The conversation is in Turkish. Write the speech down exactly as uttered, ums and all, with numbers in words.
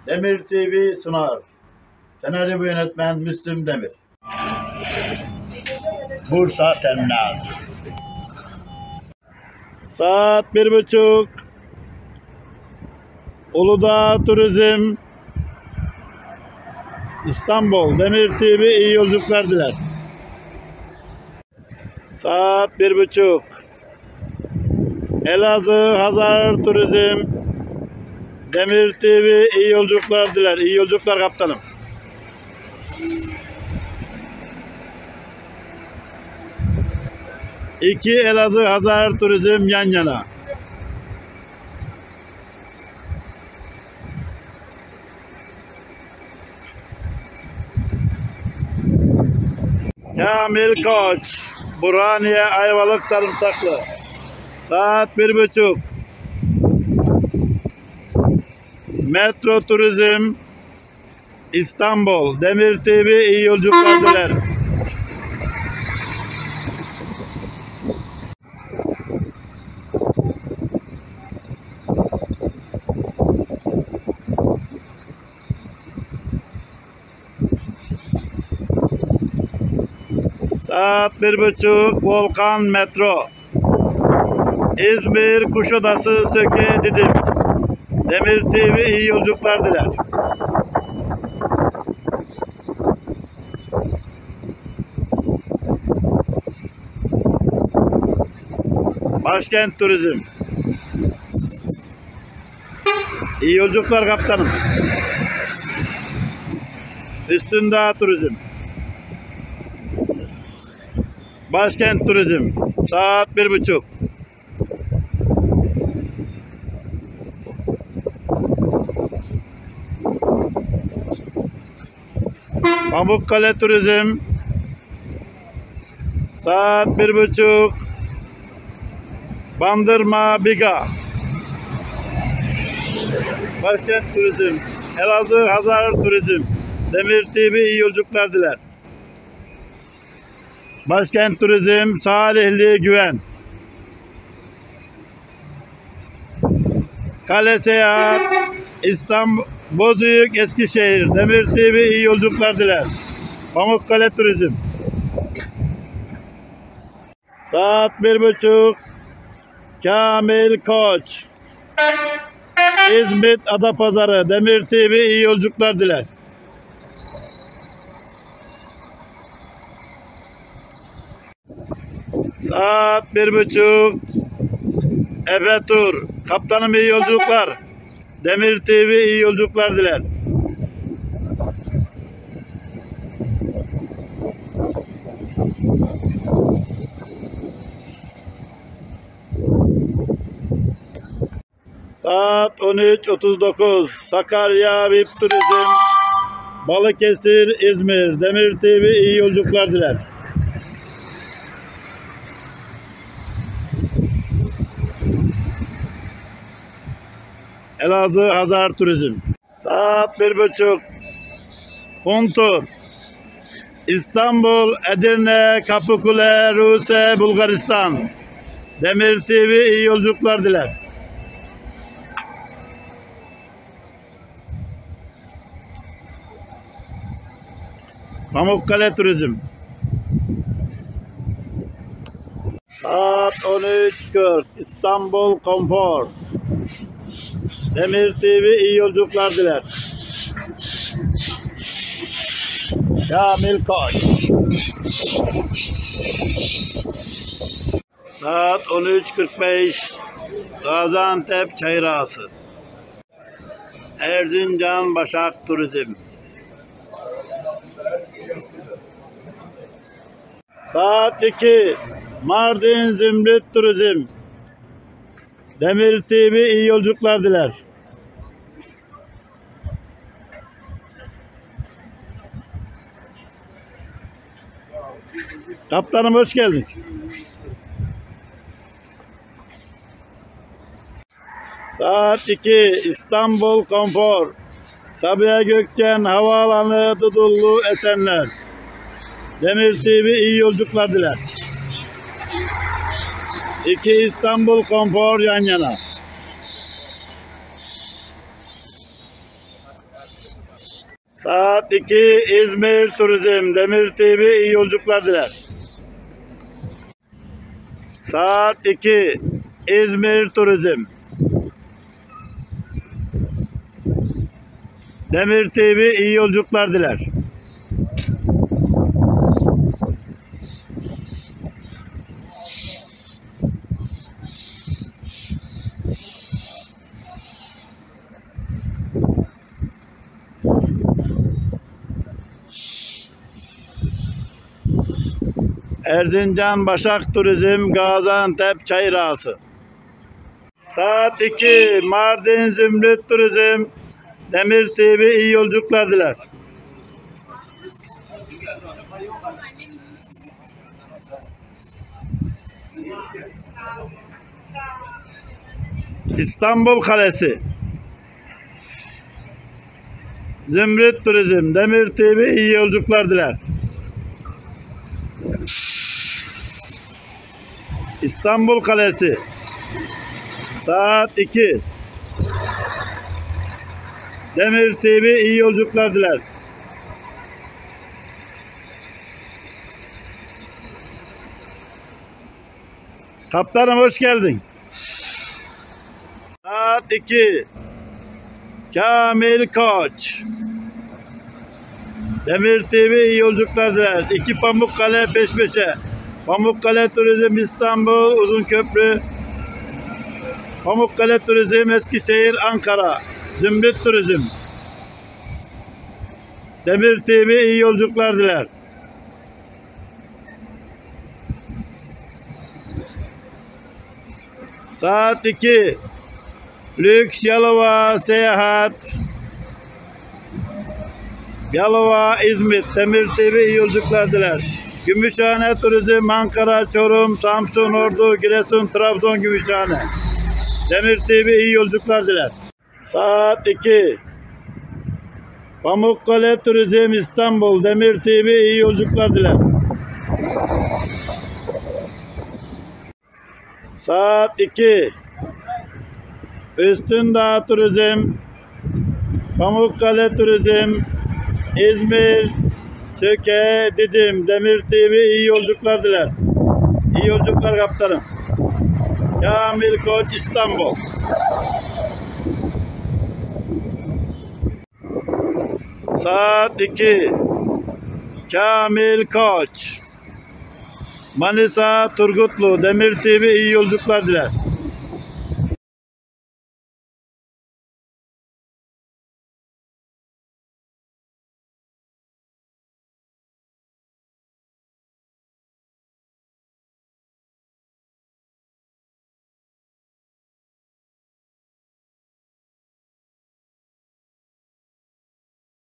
Demir T V sunar. Senaryo ve yönetmen Müslüm Demir. Bursa Terminal. Saat bir buçuk. Uludağ Turizm İstanbul. Demir T V iyi yolculuklar diler. Saat bir buçuk. Elazığ Hazar Turizm Demir T V iyi yolculuklar diler. İyi yolculuklar kaptanım. İki Elazığ Hazar Turizm yan yana. Kamil Koç Burhaniye Ayvalık Sarımsaklı. Saat bir buçuk. Metro Turizm İstanbul Demir T V iyi yolculuklar diler. Saat bir buçuk. Volkan Metro İzmir Kuşadası Söke Didim Demir T V iyi yolculuklar diler. Başkent Turizm iyi yolculuklar kaptanım. Üstündağ Turizm Başkent Turizm saat bir buçuk. Pamukkale Turizm saat bir buçuk. Bandırma Biga Başkent Turizm Elazığ Hazar Turizm Demir T V iyi yolculuklar diler. Başkent Turizm Salihli Güven Kale Seyahat İstanbul Bozüyük Eskişehir Demir T V iyi yolculuklar diler. Pamukkale Turizm saat bir buçuk. Kamil Koç İzmit Adapazarı Demir T V iyi yolculuklar diler. Saat bir buçuk. Efe Tur kaptanım iyi yolculuklar. Demir T V iyi yolculuklar diler. Saat on üç otuz dokuz. Sakarya V I P Turizm Balıkesir İzmir Demir T V iyi yolculuklar diler. Elazığ Hazar Turizm saat bir buçuk. Huntur İstanbul Edirne Kapıkule Ruse Bulgaristan Demir T V iyi yolculuklar diler. Pamukkale Turizm saat on üç kırk. İstanbul Konfor Demir T V iyi yolculuklar diler. Kamil Koç saat on üç kırk beş. Gaziantep Çayırağası Erzincan Başak Turizm saat iki. Mardin Zümrüt Turizm Demir T V iyi yolculuklar diler. Kaptanım hoş geldin. Saat iki. İstanbul Konfor Sabiha Gökçen Havaalanı Dudullu Esenler Demir T V iyi yolculuklar diler. İki İstanbul Konfor yan yana. Saat iki İzmir Turizm Demir T V iyi yolculuklar diler. Saat iki İzmir Turizm Demir T V iyi yolculuklar diler. Erzincan Başak Turizm Gaziantep Çayır Ağası. Saat iki Mardin Zümrüt Turizm Demir T V iyi yolculuklar diler. İstanbul Kalesi Zümrüt Turizm Demir T V iyi yolculuklar diler. İstanbul Kalesi saat iki Demir T V iyi yolculuklar diler. Kaptanım hoş geldin. Saat iki Kamil Koç Demir T V iyi yolculuklar diler. İki Pamukkale peş peşe. Pamukkale Turizm İstanbul Uzunköprü, Pamukkale Turizm Eskişehir Ankara, Zümrüt Turizm Demir T V iyi yolculuklar diler. Saat iki Lüks Yalova Seyahat Yalova İzmit Demir T V iyi yolculuklar diler. Gümüşhane Turizm Ankara, Çorum, Samsun, Ordu, Giresun, Trabzon, Gümüşhane Demir T V iyi yolculuklar diler. Saat iki Pamukkale Turizm İstanbul Demir T V iyi yolculuklar diler. Saat iki Üstündağ Turizm Pamukkale Turizm İzmir Söke Didim Demir T V iyi yolculuklar diler. İyi yolculuklar kaptanım. Kamil Koç İstanbul. Saat iki Kamil Koç Manisa Turgutlu Demir T V iyi yolculuklar diler.